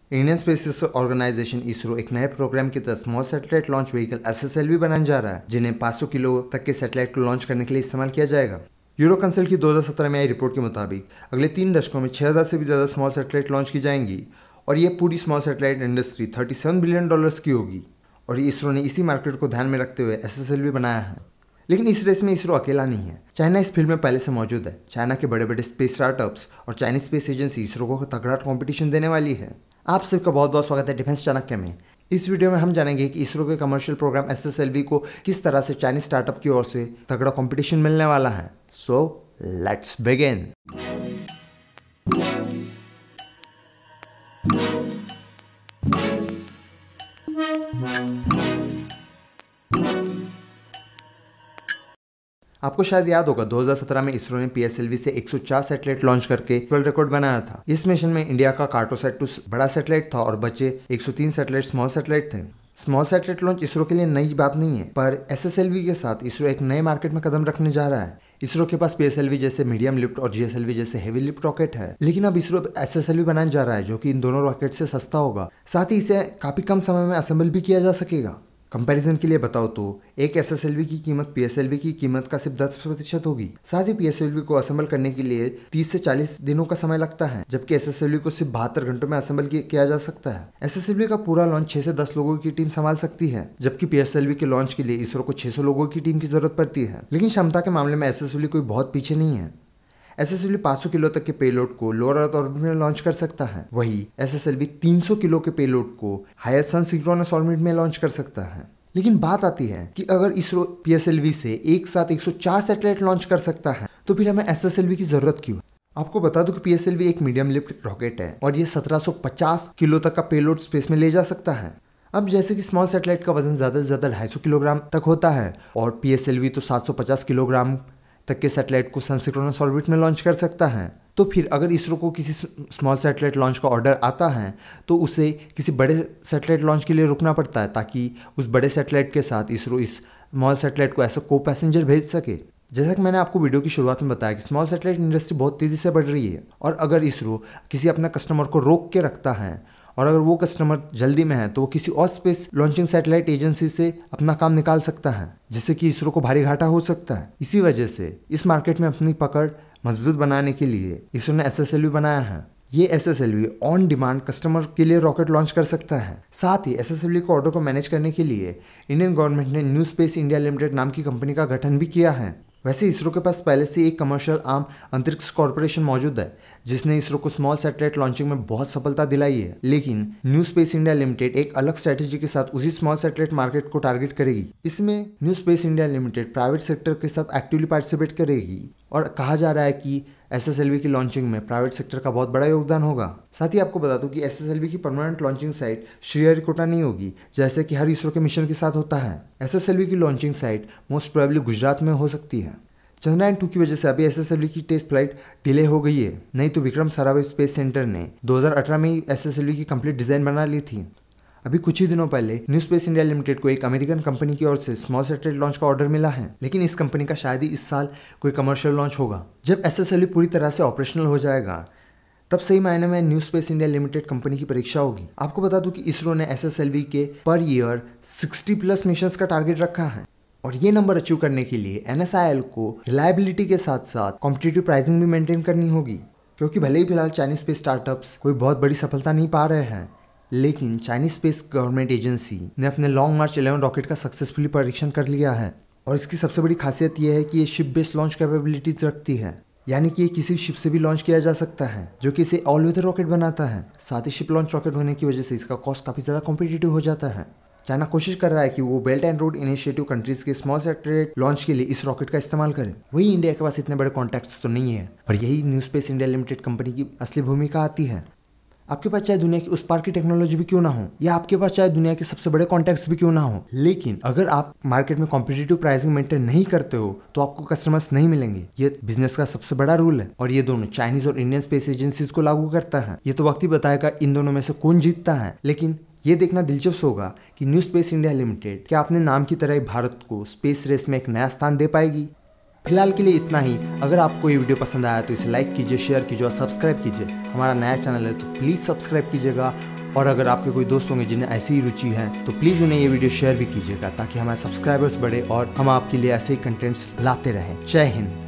Indian space organisation ISRO एक नए programme की तहत small satellite launch vehicle SSLV बनाने जा रहा है, जिन्हें 500 किलो तक के सैटेलाइट को लॉन्च करने के लिए इस्तेमाल किया जाएगा। यूरो कंसल की 2017 में आई रिपोर्ट के मुताबिक अगले 3 दशकों में 6000 से भी ज़्यादा स्मॉल सैटेलाइट लॉन्च की जाएंगी और ये पूरी स्मॉल सैटेलाइट इंडस्ट्री $37 बिलियन की होगी। और इसरो ने इसी मार्केट को ध्यान में रखते हुए SSLV बनाया है। लेकिन इस रेस में इसरो अकेला नहीं है, चाइना इस फील्ड में पहले से मौजूद है। चाइना के बड़े बड़े स्पेस स्टार्टअप्स और चाइनीज स्पेस एजेंसी इसरो को तगड़ा कॉम्पिटिशन देने वाली है। आप सबका बहुत बहुत स्वागत है डिफेंस चाणक्य में। इस वीडियो में हम जानेंगे कि इसरो के कमर्शियल प्रोग्राम SSLV को किस तरह से चाइनीज स्टार्टअप की ओर से तगड़ा कंपटीशन मिलने वाला है। So let's begin. आपको शायद याद होगा 2017 में इसरो ने PSLV से 104 सैटेलाइट लॉन्च करके वर्ल्ड रिकॉर्ड बनाया था। इस मिशन में इंडिया का कार्टोसैट 2 बड़ा सैटेलाइट था और बचे 103 सैटेलाइट स्मॉल सैटेलाइट थे। स्मॉल सैटेलाइट लॉन्च इसरो के लिए नई बात नहीं है, पर SSLV के साथ इसरो एक नए मार्केट में कदम रखने जा रहा है। इसरो के पास PSLV जैसे मीडियम लिफ्ट और GSLV जैसे हेवी लिफ्ट रॉकेट है, लेकिन अब इसरो SSLV बनाने जा रहा है जो कि इन दोनों रॉकेट से सस्ता होगा। साथ ही इसे काफी कम समय में असेंबल भी किया जा सकेगा। कंपैरिजन के लिए बताओ तो एक SSLV की कीमत PSLV की कीमत का सिर्फ 10% होगी। साथ ही PSLV को असेंबल करने के लिए 30 से 40 दिनों का समय लगता है, जबकि SSLV को सिर्फ 72 घंटों में असेंबल किया जा सकता है। SSLV का पूरा लॉन्च 6 से 10 लोगों की टीम संभाल सकती है, जबकि PSLV के लॉन्च के लिए इसरो को 600 लोगों की टीम की जरूरत पड़ती है। लेकिन क्षमता के मामले में SSLV कोई बहुत पीछे नहीं है। SSLV 500 किलो तक के पेलोड को लोअर अर्थ ऑर्बिट में लॉन्च कर सकता है, वही SSLV 300 किलो के पेलोड को हायर सन सिंक्रोनस ऑर्बिट में लॉन्च कर सकता है। लेकिन बात आती है कि अगर इसरो PSLV से एक साथ 104 सैटेलाइट लॉन्च कर सकता है तो फिर हमें SSLV की जरूरत क्यों? आपको बता दूं कि PSLV एक मीडियम लिफ्ट रॉकेट है और ये 1750 किलो तक का पेलोड स्पेस में ले जा सकता है। अब जैसे कि स्मॉल सैटेलाइट का वजन ज़्यादा से ज़्यादा 250 किलोग्राम तक होता है और PSLV तो 750 किलोग्राम तक के सैटेलाइट को सिंक्रोनस ऑर्बिट में लॉन्च कर सकता है। तो फिर अगर इसरो को किसी स्मॉल सैटेलाइट लॉन्च का ऑर्डर आता है तो उसे किसी बड़े सैटेलाइट लॉन्च के लिए रुकना पड़ता है, ताकि उस बड़े सैटेलाइट के साथ इसरो इस स्मॉल सैटेलाइट को ऐसा को पैसेंजर भेज सके। जैसा कि मैंने आपको वीडियो की शुरुआत में बताया कि स्मॉल सैटेलाइट इंडस्ट्री बहुत तेज़ी से बढ़ रही है और अगर इसरो किसी अपने कस्टमर को रोक के रखता है और अगर वो कस्टमर जल्दी में है तो वो किसी और स्पेस लॉन्चिंग सैटेलाइट एजेंसी से अपना काम निकाल सकता है, जिससे कि इसरो को भारी घाटा हो सकता है। इसी वजह से इस मार्केट में अपनी पकड़ मजबूत बनाने के लिए इसरो ने SSLV बनाया है। ये SSLV ऑन डिमांड कस्टमर के लिए रॉकेट लॉन्च कर सकता है। साथ ही SSLV को ऑर्डर को मैनेज करने के लिए इंडियन गवर्नमेंट ने न्यू स्पेस इंडिया लिमिटेड नाम की कंपनी का गठन भी किया है। वैसे इसरो के पास पहले से एक कमर्शियल आर्म अंतरिक्ष कॉर्पोरेशन मौजूद है, जिसने इसरो को स्मॉल सैटेलाइट लॉन्चिंग में बहुत सफलता दिलाई है। लेकिन न्यू स्पेस इंडिया लिमिटेड एक अलग स्ट्रेटेजी के साथ उसी स्मॉल सैटेलाइट मार्केट को टारगेट करेगी। इसमें new space India limited private sector के साथ एक्टिवली पार्टिसिपेट करेगी और कहा जा रहा है कि SSLV की लॉन्चिंग में प्राइवेट सेक्टर का बहुत बड़ा योगदान होगा। साथ ही आपको बता दूं कि SSLV की परमानेंट लॉन्चिंग साइट श्रीहरिकोटा नहीं होगी, जैसे कि हर इसरो के मिशन के साथ होता है। SSLV की launching site most probably Gujarat में हो सकती है। चंद्रयान 2 की वजह से अभी SSLV की टेस्ट फ्लाइट डिले हो गई है, नहीं तो विक्रम साराभाई स्पेस सेंटर ने 2018 में ही SSLV की कंप्लीट डिजाइन बना ली थी। अभी कुछ ही दिनों पहले न्यू स्पेस इंडिया लिमिटेड को एक अमेरिकन कंपनी की ओर से स्मॉल सैटेलाइट लॉन्च का ऑर्डर मिला है, लेकिन इस कंपनी का शायद ही इस साल कोई कमर्शियल लॉन्च होगा। जब SSLV पूरी तरह से ऑपरेशनल हो जाएगा तब सही मायने में new space India limited company की परीक्षा होगी। आपको बता दूं कि इसरो ने SSLV के पर ईयर 60+ मिशंस का टारगेट रखा है और ये नंबर अचीव करने के लिए NSIL को रिलायबिलिटी के साथ साथ कॉम्पिटिटिव प्राइसिंग भी मेंटेन करनी होगी, क्योंकि भले ही फिलहाल चाइनीज स्पेस स्टार्टअप्स कोई बहुत बड़ी सफलता नहीं पा रहे हैं, लेकिन चाइनीज स्पेस गवर्नमेंट एजेंसी ने अपने लॉन्ग मार्च 11 रॉकेट का सक्सेसफुली परीक्षण कर लिया है और इसकी सबसे बड़ी खासियत यह है कि ये शिप बेस्ड लॉन्च कैपेबिलिटीज रखती है, यानी कि ये किसी शिप से भी लॉन्च किया जा सकता है, जो कि इसे ऑल वेदर रॉकेट बनाता है। साथ ही शिप लॉन्च रॉकेट होने की वजह से इसका कॉस्ट काफ़ी ज़्यादा कॉम्पिटिटिव हो जाता है। चाइना कोशिश कर रहा है कि वो belt and road initiative countries के स्मॉल सैटेलाइट लॉन्च के लिए इस रॉकेट का इस्तेमाल करे। वही इंडिया के पास इतने बड़े कॉन्टैक्ट्स तो नहीं है और यही new space India limited company की असली भूमिका आती है। आपके पास चाहे दुनिया की उस पार की टेक्नोलॉजी भी क्यों ना हो या आपके पास चाहे दुनिया के सबसे बड़े कॉन्टैक्ट्स भी क्यों ना हो, लेकिन अगर आप मार्केट में कॉम्पिटिटिव प्राइसिंग मेंटेन नहीं करते हो तो आपको कस्टमर्स नहीं मिलेंगे। ये बिजनेस का सबसे बड़ा रूल है और ये दोनों चाइनीज और इंडियन स्पेस एजेंसीज को लागू करता है। ये तो वक्त ही बताएगा इन दोनों में से कौन जीतता है, लेकिन ये देखना दिलचस्प होगा कि न्यू स्पेस इंडिया लिमिटेड क्या अपने नाम की तरह भारत को स्पेस रेस में एक नया स्थान दे पाएगी। फिलहाल के लिए इतना ही। अगर आपको ये वीडियो पसंद आया तो इसे लाइक कीजिए, शेयर कीजिए और सब्सक्राइब कीजिए। हमारा नया चैनल है तो प्लीज़ सब्सक्राइब कीजिएगा और अगर आपके कोई दोस्त होंगे जिन्हें ऐसी ही रुचि है तो प्लीज उन्हें ये वीडियो शेयर भी कीजिएगा ताकि हमारे सब्सक्राइबर्स बढ़े और हम आपके लिए ऐसे ही कंटेंट्स लाते रहें। जय हिंद।